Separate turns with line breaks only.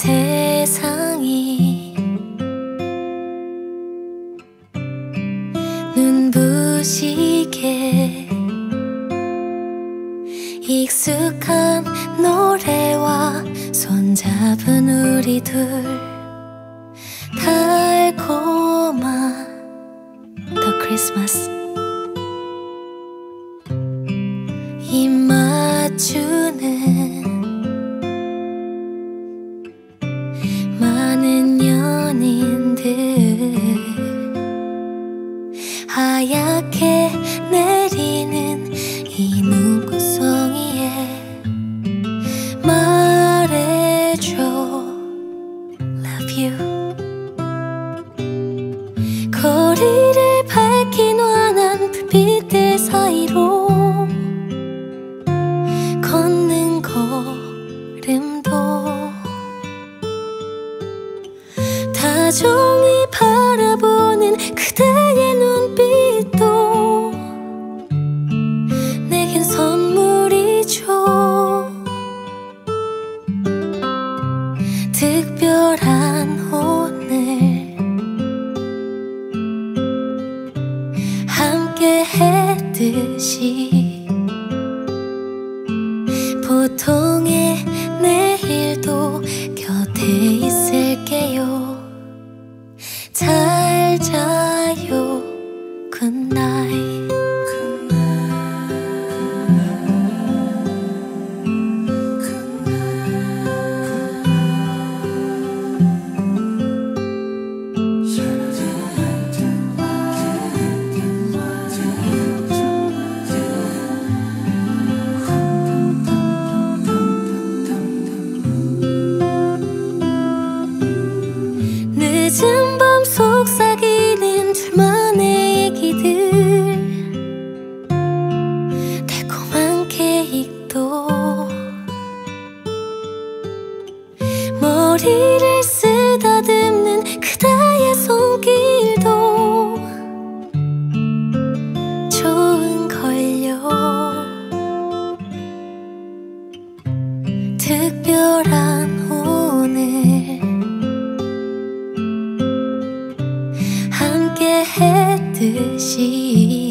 세상이 눈부시게 익숙한 노래와 손잡은 우리 둘 달콤한 The Christmas 입 맞추는 많은 연인들 하얗게 내리는 이 눈구덩이에 말해줘 Love you 거리를 밝힌 환한 불빛들 사이로 걷는 걸음도 다정히 바라보는 그대의 눈빛도 내겐 선물이죠. 특별한 오늘 함께 했듯이 보통의 내일도 곁에 있을게요. 잘 자요 Good night 늦은 밤 속삭이는 둘만의 얘기들 달콤한 케이크도 머리를 쓰다듬는 그대의 손길도 좋은걸요. 특별한 오늘 함께 했듯이